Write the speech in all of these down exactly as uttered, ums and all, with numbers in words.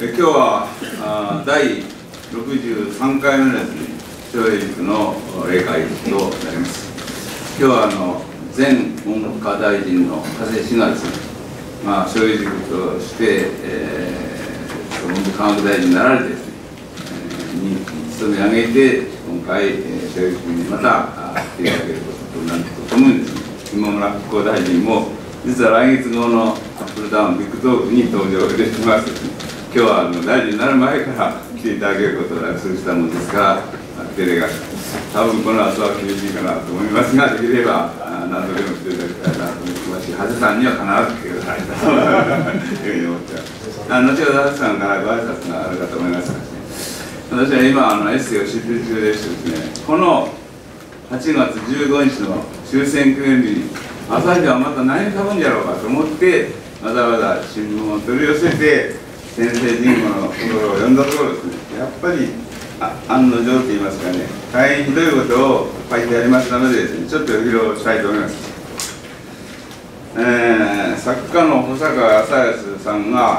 え今日はあだいろくじゅうさんかいめのですね、松栄塾の例会となります。今日はあの前文科大臣の加瀬氏がですね、まあ、松栄塾として、えー、文部科学大臣になられてですね、えー、に勤め上げて、今回、えー、松栄塾にまた来ていただけることとなるとともにですね、今村復興大臣も実は来月号のアップルダウンビッグトークに登場いたしますですね。今日はあの大臣になる前から来ていただけることを約束したものですから、デレガション、多分この後は厳しいかなと思いますが、できれば何度でも来ていただきたいなと思いますし、長谷さんには必ず来てくださいというふうに思ってます。後ほど長谷さんからご挨拶があるかと思いますがですね、私は今あのエッセイを執筆中でしてですね、このはちがつじゅうごにちの終戦記念日に朝日はまた何書くんじゃろうかと思って、わざわざ新聞を取り寄せて先生人語のところを読んだところですね、やっぱりあ案の定といいますかね、大変ひどいことを書いてありましたのでですね、ちょっと披露したいと思います。えー、作家の保坂康康さんが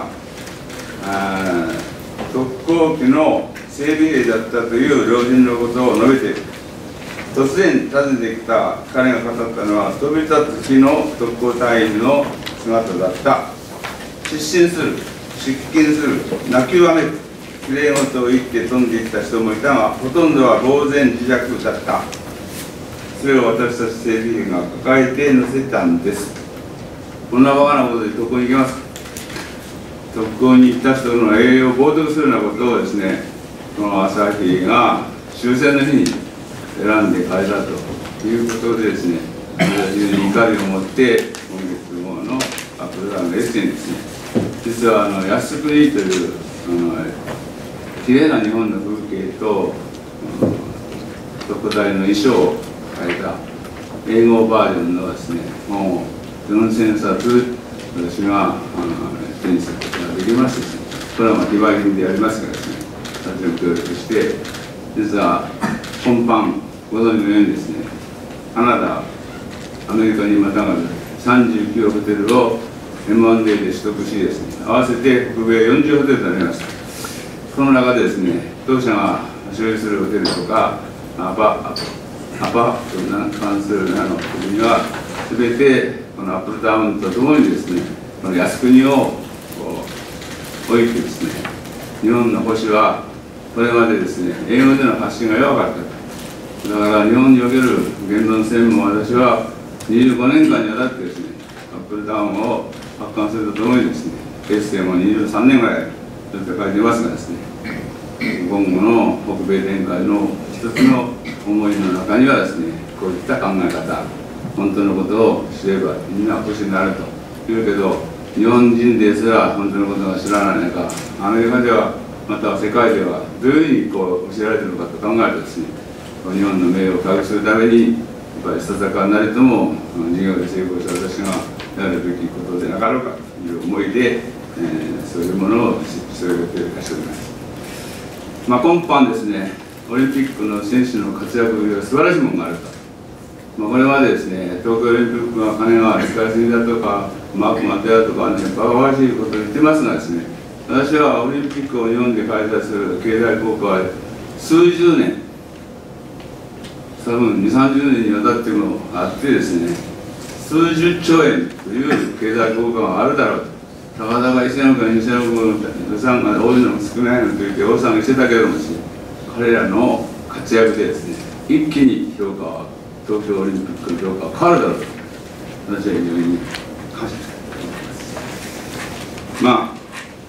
特攻機の整備兵だったという老人のことを述べている。突然訪ねてきた彼が語ったのは、飛び立つ日の特攻隊員の姿だった。失神する、失禁する、泣きわめく、きれい事を言って飛んでいった人もいたが、ほとんどは呆然自若だった。それを私たち整備兵が抱えて乗せたんです。こんなバカなことで特攻に行けますか。特攻に行った人の栄養を冒涜するようなことをですね、この朝日が終戦の日に選んで変えたということでですね、非常に怒りを持って今月号のアップルダウンのエッセイにですね、実はあの靖国というきれいな日本の風景と特攻隊の衣装を書いた英語バージョンのですね本をよんせんさつ私が手にすることができましてですね、これはまあ非売品でやりますがですね、私も協力して、実は今般ご存知のようにですね、カナダ、アメリカにまたがるさんじゅうきゅうホテルを エムアンドエー で取得しですね、合わせて北米よんじゅうホテルとなりました。その中でですね、当社が所有するホテルとかアパアパと関する名の国には全てこのアップルダウンとともにですね、この靖国を置いてですね、日本の保守はこれまでですね、英語での発信が弱かった。だから日本における言論専門を私はにじゅうごねんかんにわたってですね、アップルダウンを発刊するとともにですね、エッセイもにじゅうさんねんぐらいずっと書いてますがですね、今後の北米展開の一つの思いの中にはですね、こういった考え方、本当のことを知ればみんな保守になるというけど、日本人ですら本当のことが知らない中、アメリカではまたは世界ではどういうふうにこう教えられているのかと考えるとですね、日本の名誉を回復するために、やっぱりしたたかなりとも事業で成功した私がやるべきことでなかろうかという思いで、えー、そういうものを執筆する予定をしております。まあ、今般ですね、オリンピックの選手の活躍には素晴らしいものがあると。まあ、これまでですね、東京オリンピックは金が使いすぎだとか、マークが出だとかね、バカバカしいことを言ってますがですね、私はオリンピックを日本で開催する経済効果は数十年、多分にじゅうさんじゅうねんにわたってもあってですね、数十兆円という経済効果があるだろうと。たかだかせんおく円、にせんおく円の予算が多いのも少ないのと言って大騒ぎしてたけどもですね、彼らの活躍でですね、一気に評価は、東京オリンピックの評価は変わるだろうと、私は非常に感謝したいと思います。まあ、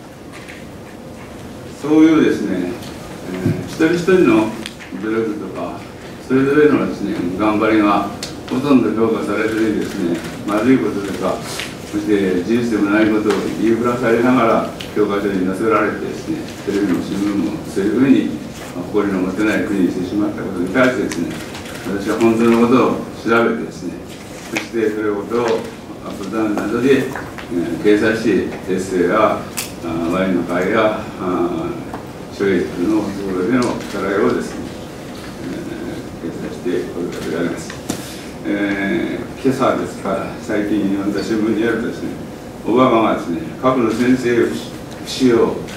そういうですね、えー、一人一人の努力とか、それぞれのですね、頑張りがほとんど評価されずにですね、まずいこととか、そして事実でもないことを言いふらされながら教科書に載せられてですね、テレビも新聞もそういうふうに誇りの持てない国にしてしまったことに対してですね、私は本当のことを調べてですね、そしてそれをことをアップダウンなどで、えー、掲載し、エッセイやワインの会や松栄塾のところでの課題をですね、えー、掲載しておるわけであります。えー、今朝ですから最近読んだ新聞によるとですね、オバマがですね、核の先制不使用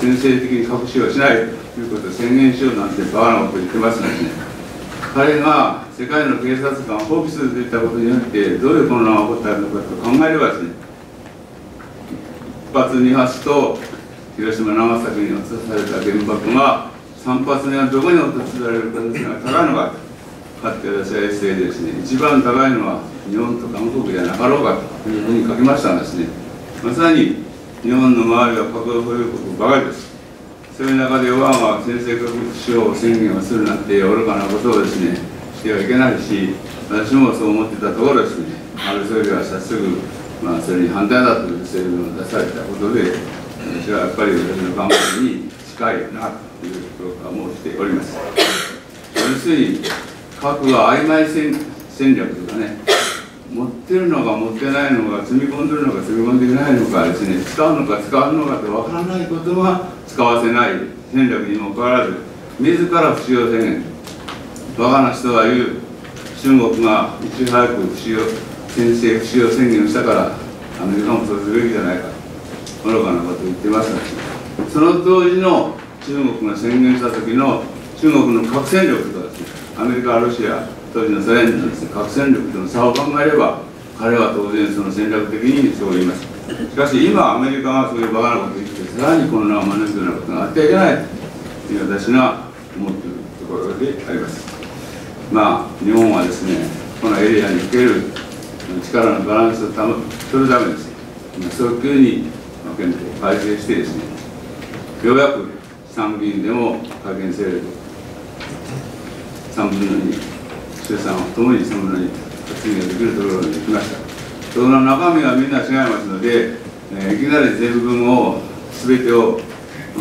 先制的に隠しはしないということを宣言しようなんてバカなことを言ってますのでね、彼が世界の警察官を放棄するといったことによってどういう混乱が起こったのかと考えればですね、いっ発に発と広島長崎に落とされた原爆がさん発目はどこに落とされる可能性が高いのかと、かつて私はエッセイでですね、一番高いのは日本と韓国じゃなかろうかというふうに書きましたがですね、まさに日本の周りは核保有国ばかりです。そういう中でオバマは先制核使用宣言をするなんて愚かなことをですね、してはいけないし、私もそう思ってたところですね、安倍総理は早速、まあ、それに反対だという声明を出されたことで、私はやっぱり私の考えに近いなという評価もしております。要するに、核は曖昧戦戦略とかね、持ってるのか持ってないのか、積み込んでるのか積み込んでいないのかですね、使うのか使うのかと分からないことは使わせない戦略にもかかわらず、自ら不使用宣言、バカな人は言う、中国がいち早く不使用先制不使用宣言をしたから、アメリカもそうするべきじゃないか、愚かなことを言ってますが、その当時の中国が宣言した時の中国の核戦力とですね、アメリカ、ロシア、当時のソ連のですね、核戦力との差を考えれば、彼は当然その戦略的にそう言います。しかし今、アメリカがそういうバカなことを言って、さらに混乱を招くようなことがあってはいけないという私が思っているところであります。まあ、日本はですね、このエリアにおける力のバランスを取るためですね、早急に憲法を改正してですね、ようやく参議院でも改憲勢力さんぶんのに、衆参をともにさんぶんのに発議ができるところに来ました。その中身はみんな違いますので、えー、いきなり全文を、すべてを、うん、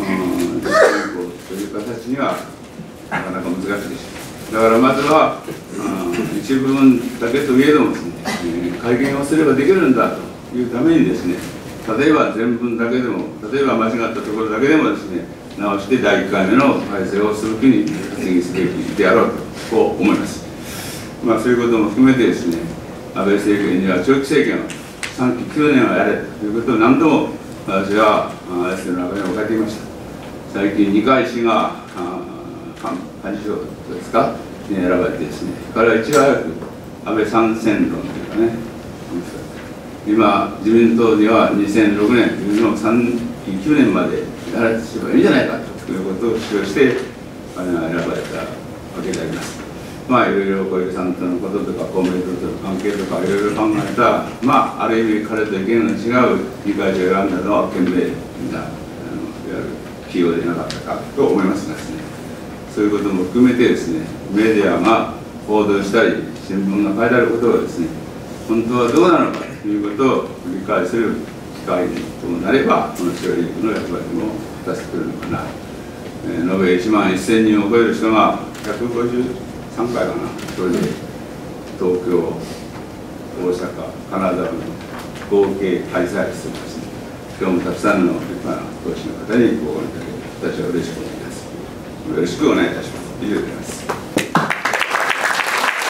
という形にはなかなか難しいでしょう。だからまずは、うん、一部分だけといえどもですね、えー、改憲をすればできるんだというためにですね、例えば全文だけでも、例えば間違ったところだけでもですね、直してだいいっかいめの改正をする気に発議すべきであろうと、こう思います。まあ、そういうことも含めてですね、安倍政権には長期政権をさんききゅうねんはやれということを何度も私はエッセイの中でも書いていました。最近にかい氏が幹事長ですかに選ばれてですね、彼はいち早く安倍三線論というかね、今自民党にはにせんろくねんというのをさんききゅうねんまでやられてしまえばいいんじゃないかということを主張して彼が選ばれたわけであります。まあいろいろ小池さんとのこととか公明党との関係とかいろいろ考えた、まあある意味彼と意見の違う理解者を選んだのは賢明な、あのいわゆる企業でなかったかと思いますがですね、そういうことも含めてですね、メディアが報道したり新聞が書いてあることをですね、本当はどうなのかということを理解する機会ともなれば、このシオリンクの役割も果たしてくるのかな。えー、延べいちまんせんにんを超える人がひゃくごじゅうさんかいかな、それで東京、大阪、金沢の合計開催してますね。今日もたくさんの立派な講師の方にご応援いただき、私は嬉しく思います。よろしくお願いいたします。以上でございます。